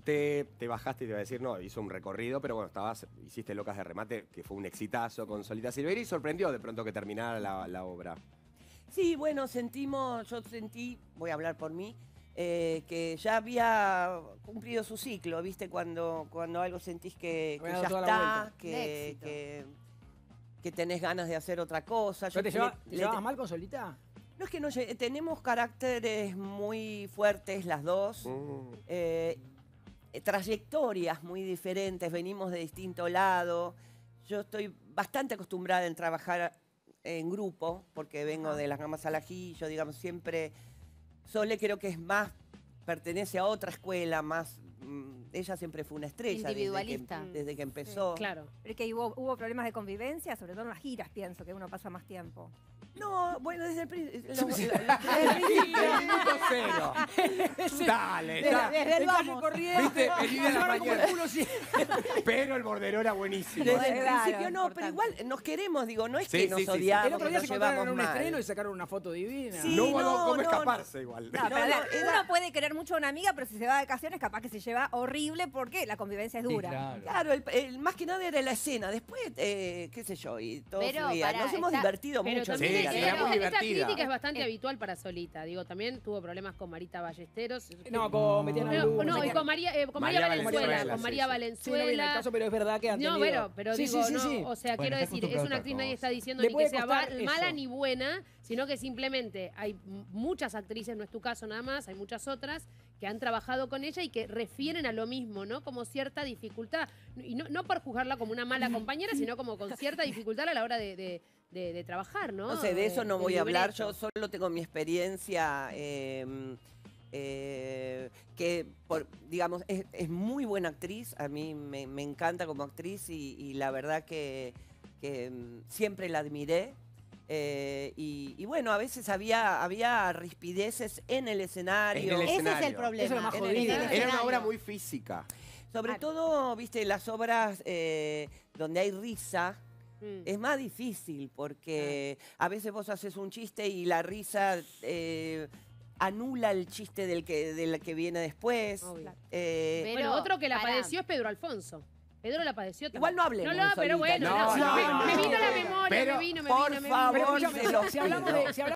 te bajaste y te iba a decir, no, hizo un recorrido, pero bueno, hiciste Locas de Remate, que fue un exitazo con Solita Silveira y sorprendió de pronto que terminara la obra. Sí, bueno, yo sentí, voy a hablar por mí, que ya había cumplido su ciclo, ¿viste? Cuando algo sentís que ya está, que tenés ganas de hacer otra cosa. ¿Te llevabas mal con Solita? No, es que no, tenemos caracteres muy fuertes las dos, trayectorias muy diferentes, venimos de distinto lado. Yo estoy bastante acostumbrada en trabajar en grupo, porque vengo de las Gamas al Ajillo, digamos, siempre. Sole creo que es más, pertenece a otra escuela, más. Ella siempre fue una estrella. Individualista. Desde que empezó. Sí, claro. Pero es que hubo problemas de convivencia, sobre todo en las giras, pienso, que uno pasa más tiempo. No, bueno, desde el principio. Minuto cero. Dale, Desde el vamos. ¿Viste? Venía a la mañana. Pero el bordero era buenísimo. Desde el principio no, pero igual nos queremos, digo, no es que nos odiamos. El otro día que se nos encontraron llevamos en un mal. estreno y sacaron una foto divina. Sí, no hubo no, cómo no, escaparse igual. No, pero uno puede querer mucho a una amiga, pero si se va de vacaciones capaz que se lleva horrible porque la convivencia es dura. Sí, Claro, más que nada era la escena. Después, qué sé yo, y todo Pero, fluía. pará, Nos hemos divertido Pero mucho. también Sí, era muy esta divertida. crítica es bastante habitual para Solita. Digo, también tuvo problemas con Marita Ballesteros. No, con Metiana Luz. No, y con María Valenzuela. Con María Sí, no vi el Valenzuela. caso, pero es verdad que han tenido... No, bueno, pero Sí, digo, sí, no, sí. o sea, Bueno, quiero está decir, es acostumbrado una a actriz, otra nadie está diciendo Le ni puede que sea costar mala eso. ni buena, sino que simplemente hay muchas actrices, no es tu caso nada más, hay muchas otras que han trabajado con ella y que refieren a lo mismo, ¿no? Como cierta dificultad, y no por juzgarla como una mala compañera, sino como con cierta dificultad a la hora de trabajar, ¿no? No sé, de eso no De voy a hablar. libreto. Yo solo tengo mi experiencia, que, digamos, es muy buena actriz. A mí me encanta como actriz y la verdad que siempre la admiré. Y bueno, a veces había rispideces en el escenario. En el Ese es escenario. el problema. Eso es lo más En el jodido. Era una escenario. obra muy física. Sobre todo, viste, las obras donde hay risa. Es más difícil porque a veces vos haces un chiste y la risa anula el chiste del que viene después. Obvio. Pero, Bueno, otro que la pará. padeció es Pedro Alfonso. Pedro la padeció también. Igual no hablemos de pero Solita, bueno, no, me no, vino a la no. memoria, Pero, me vino. por favor, Pero escúchame, se lo si hablamos pido. de